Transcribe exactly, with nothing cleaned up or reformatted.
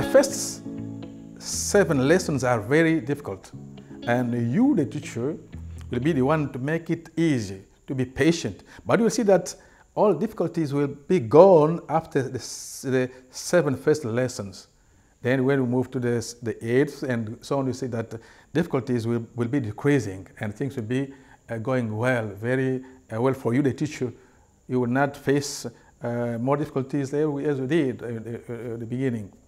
first seven lessons are very difficult, and you, the teacher, will be the one to make it easy, to be patient. But you will see that all difficulties will be gone after the, the seven first lessons. Then when we move to the, the eighth and so on, you see that difficulties will, will be decreasing and things will be uh, going well, very uh, well for you, the teacher. You will not face uh, more difficulties there as you did at the beginning.